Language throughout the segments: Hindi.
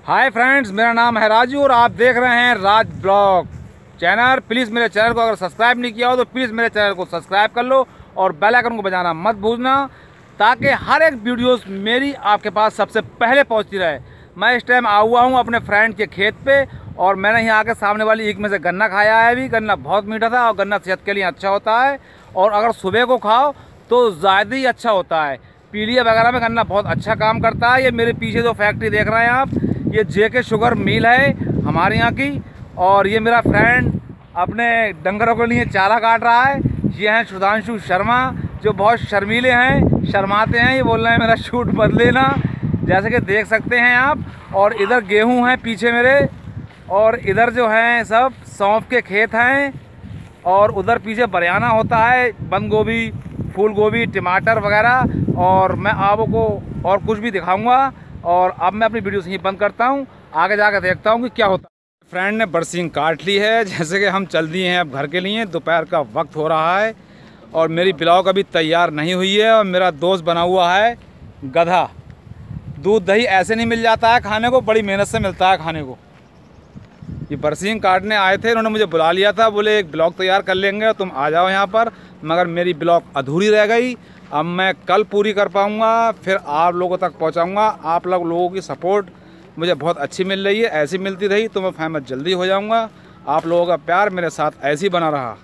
हाय फ्रेंड्स, मेरा नाम है राजू और आप देख रहे हैं राज ब्लॉग चैनल। प्लीज़ मेरे चैनल को अगर सब्सक्राइब नहीं किया हो तो प्लीज़ मेरे चैनल को सब्सक्राइब कर लो और बेल आइकन को बजाना मत भूलना, ताकि हर एक वीडियोस मेरी आपके पास सबसे पहले पहुंचती रहे। मैं इस टाइम आया हुआ हूं अपने फ्रेंड के खेत पे और मैंने यहाँ आके सामने वाली ईख में से गन्ना खाया है। अभी गन्ना बहुत मीठा था और गन्ना सेहत के लिए अच्छा होता है, और अगर सुबह को खाओ तो ज़्यादा ही अच्छा होता है। पीलिया वगैरह में गन्ना बहुत अच्छा काम करता है। ये मेरे पीछे जो फैक्ट्री देख रहे हैं आप, ये जेके शुगर मिल है हमारे यहाँ की, और ये मेरा फ्रेंड अपने डंगरों के लिए चारा काट रहा है। ये हैं सुधांशु शर्मा, जो बहुत शर्मीले हैं, शर्माते हैं। ये बोल रहे हैं मेरा शूट बदले ना, जैसे कि देख सकते हैं आप। और इधर गेहूं है पीछे मेरे, और इधर जो हैं सब सौंफ के खेत हैं, और उधर पीछे बरियाना होता है, बंद गोभी, फूल गोभी, टमाटर वगैरह। और मैं आपको और कुछ भी दिखाऊंगा। और अब मैं अपनी वीडियो से ही बंद करता हूं, आगे जाकर देखता हूं कि क्या होता है। फ्रेंड ने बरसीन काट ली है, जैसे कि हम चल दिए हैं अब घर के लिए। दोपहर का वक्त हो रहा है और मेरी ब्लॉग अभी तैयार नहीं हुई है। और मेरा दोस्त बना हुआ है गधा। दूध दही ऐसे नहीं मिल जाता है खाने को, बड़ी मेहनत से मिलता है खाने को। ये बरसीन काटने आए थे, उन्होंने मुझे बुला लिया था, बोले एक ब्लॉग तैयार कर लेंगे, तुम आ जाओ यहाँ पर। मगर मेरी ब्लॉग अधूरी रह गई। अब मैं कल पूरी कर पाऊँगा, फिर आप लोगों तक पहुँचाऊँगा। आप लोगों की सपोर्ट मुझे बहुत अच्छी मिल रही है, ऐसी मिलती रही तो मैं फेमस जल्दी हो जाऊँगा। आप लोगों का प्यार मेरे साथ ऐसे ही बना रहा।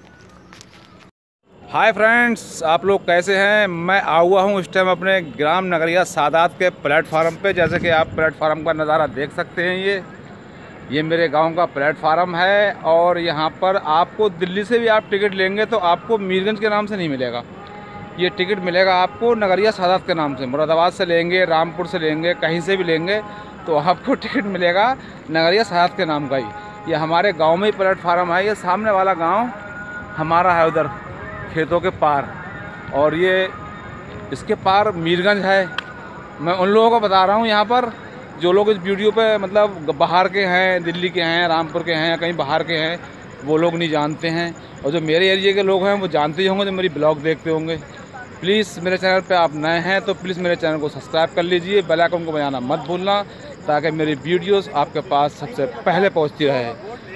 हाय फ्रेंड्स, आप लोग कैसे हैं? मैं आया हुआ हूँ इस टाइम अपने ग्राम नगरिया सादात के प्लेटफार्म पे। जैसे कि आप प्लेटफार्म का नज़ारा देख सकते हैं, ये मेरे गांव का प्लेटफार्म है। और यहाँ पर आपको दिल्ली से भी आप टिकट लेंगे तो आपको मीरगंज के नाम से नहीं मिलेगा, ये टिकट मिलेगा आपको नगरिया सादात के नाम से। मुरादाबाद से लेंगे, रामपुर से लेंगे, कहीं से भी लेंगे तो आपको टिकट मिलेगा नगरिया सादात के नाम का ही। ये हमारे गांव में ही प्लेटफार्म है। ये सामने वाला गांव हमारा है, उधर खेतों के पार, और ये इसके पार मीरगंज है। मैं उन लोगों को बता रहा हूँ यहाँ पर, जो लोग इस वीडियो पे मतलब बाहर के हैं, दिल्ली के हैं, रामपुर के हैं या कहीं बाहर के हैं, वो लोग नहीं जानते हैं। और जो मेरे एरिया के लोग हैं वो जानते ही होंगे, जो मेरी ब्लॉग देखते होंगे। प्लीज़ मेरे चैनल पे आप नए हैं तो प्लीज़ मेरे चैनल को सब्सक्राइब कर लीजिए, बेल आइकन को बजाना मत भूलना, ताकि मेरी वीडियोस आपके पास सबसे पहले पहुंचती रहे।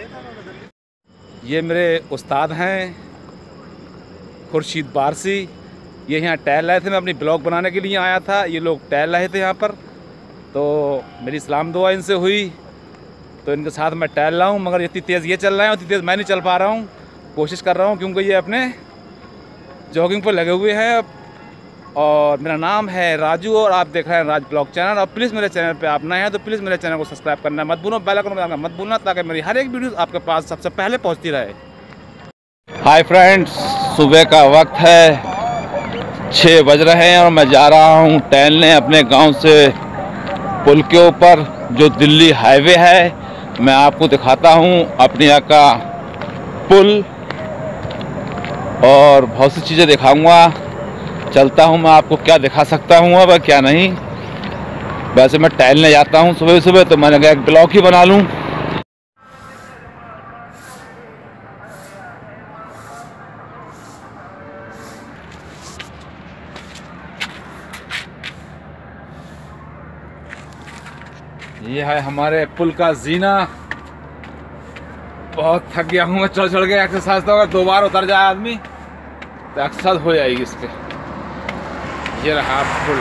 ये मेरे उस्ताद हैं खुर्शीद बारसी। ये यहाँ टहल रहे थे, मैं अपनी ब्लॉग बनाने के लिए आया था। ये लोग टहल रहे थे यहाँ पर, तो मेरी सलाम दुआ इनसे हुई तो इनके साथ मैं टहल रहा हूँ। मगर इतनी तेज़ ये चल रहे हैं, उतनी तेज़ मैं नहीं चल पा रहा हूँ। कोशिश कर रहा हूँ क्योंकि ये अपने जॉगिंग पर लगे हुए हैं। और मेरा नाम है राजू और आप देख रहे हैं राज ब्लॉग चैनल। और प्लीज़ मेरे चैनल पे आप नए हैं तो प्लीज़ मेरे चैनल को सब्सक्राइब करना मत भूलना, बेल आइकन दबाना मत भूलना, ताकि मेरी हर एक वीडियो आपके पास सबसे पहले पहुंचती रहे। हाय फ्रेंड्स, सुबह का वक्त है, 6 बज रहे हैं और मैं जा रहा हूँ टहलने अपने गाँव से पुल के ऊपर, जो दिल्ली हाईवे है। मैं आपको दिखाता हूँ अपने यहाँ का पुल और बहुत सी चीज़ें दिखाऊंगा। चलता हूँ मैं, आपको क्या दिखा सकता हूँ अब क्या नहीं। वैसे मैं टहलने जाता हूँ सुबह सुबह, तो मैंने कहा एक ब्लॉग ही बना लूँ। ये है हमारे पुल का जीना। बहुत थक गया हूँ मैं चढ़ चढ़ के। एक्सरसाइज तो अगर 2 बार उतर जाए आदमी तो एक्सरसाइज हो जाएगी इस पे। ये रहा पुल।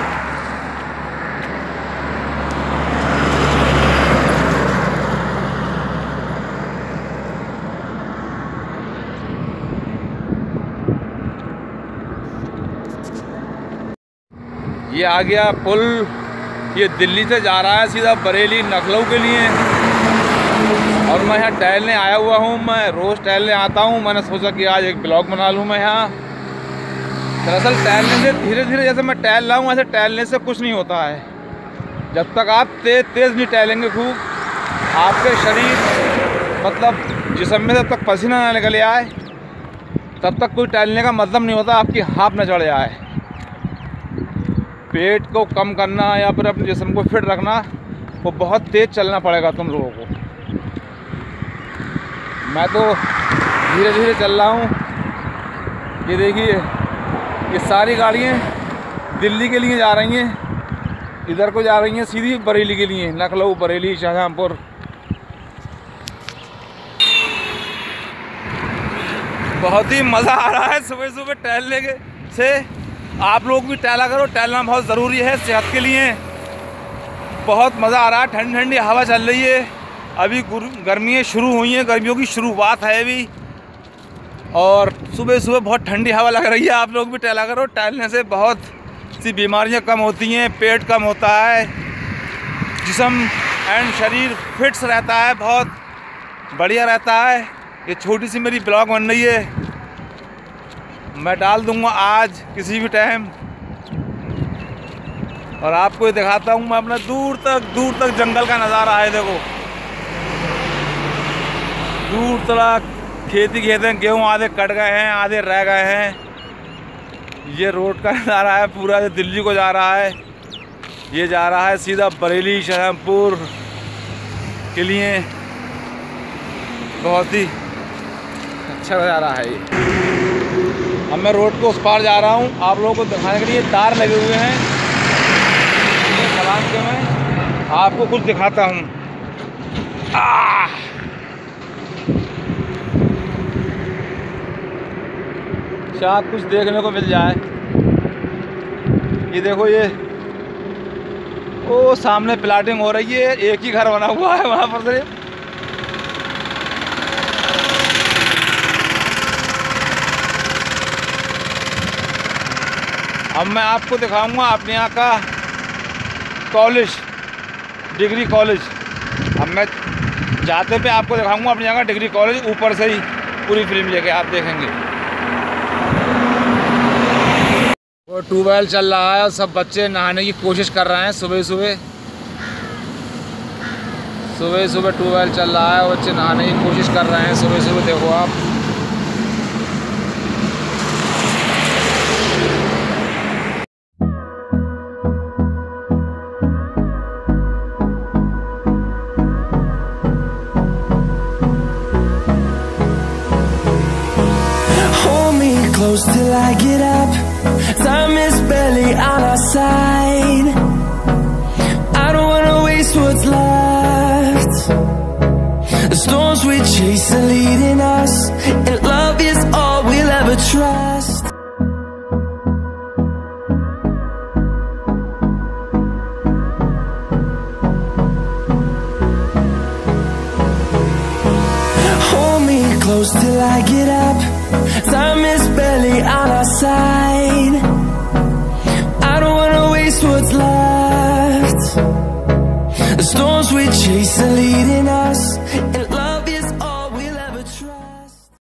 ये आ गया पुल। ये दिल्ली से जा रहा है सीधा बरेली नखलऊ के लिए, और मैं यहाँ टहलने आया हुआ हूँ। मैं रोज़ टहलने आता हूँ। मैंने सोचा कि आज एक ब्लॉग बना लूँ मैं यहाँ। दरअसल टहलने से धीरे धीरे, जैसे मैं टहल रहा हूँ ऐसे टहलने से कुछ नहीं होता है। जब तक आप तेज़ नहीं टहलेंगे खूब, आपके शरीर मतलब जिस्म में जब तक पसीना ना निकल आए तब तक कोई टहलने का मतलब नहीं होता। आपकी हाँफ न चढ़ जाए। पेट को कम करना या फिर अपने जिस्म को फिट रखना, वो बहुत तेज़ चलना पड़ेगा तुम लोगों को। मैं तो धीरे धीरे चल रहा हूँ। ये देखिए, ये सारी गाड़ियाँ दिल्ली के लिए जा रही हैं। इधर को जा रही हैं सीधी बरेली के लिए, लखनऊ, बरेली, शाहजहांपुर। बहुत ही मज़ा आ रहा है सुबह सुबह टहलने के से। आप लोग भी टहला करो, टहलना बहुत ज़रूरी है सेहत के लिए। बहुत मज़ा आ रहा है, ठंडी ठंडी हवा चल रही है। अभी गर्मियाँ शुरू हुई हैं, गर्मियों की शुरुआत है अभी, और सुबह सुबह बहुत ठंडी हवा लग रही है। आप लोग भी टहला करो, टहलने से बहुत सी बीमारियां कम होती हैं, पेट कम होता है, जिस्म एंड शरीर फिट्स रहता है, बहुत बढ़िया रहता है। ये छोटी सी मेरी ब्लॉग बन रही है, मैं डाल दूंगा आज किसी भी टाइम, और आपको ये दिखाता हूँ मैं अपना दूर तक जंगल का नज़ारा है। देखो दूर तक खेती खेत हैं, गेहूँ आधे कट गए हैं, आधे रह गए हैं। ये रोड का नज़ारा है पूरा, जो दिल्ली को जा रहा है। ये जा रहा है सीधा बरेली, शाहजहांपुर के लिए। बहुत ही अच्छा नज़ारा है ये। अब मैं रोड को उस पार जा रहा हूँ, आप लोगों को दिखाने के लिए तार लगे हुए हैं। सलाम के मैं आपको कुछ दिखाता हूँ। शायद कुछ देखने को मिल जाए। ये देखो, ये ओ सामने प्लाटिंग हो रही है, एक ही घर बना हुआ है वहाँ पर से। अब मैं आपको दिखाऊंगा अपने यहाँ का कॉलेज, डिग्री कॉलेज। अब मैं जाते पे आपको दिखाऊंगा अपने यहाँ का डिग्री कॉलेज, ऊपर से ही पूरी फिल्म लेके आप देखेंगे। वो ट्यूबवेल चल रहा है और सब बच्चे नहाने की कोशिश कर रहे हैं। सुबह सुबह ट्यूबवेल चल रहा है, बच्चे नहाने की कोशिश कर रहे हैं सुबह सुबह। देखो आप, close till I get up. Time is barely on our side. I don't wanna waste what's left. The storms we chase are leading us, and love is all we'll ever trust. Hold me close till I get up. Time is barely on our side. I don't wanna waste what's left. The storms we chase are leading us,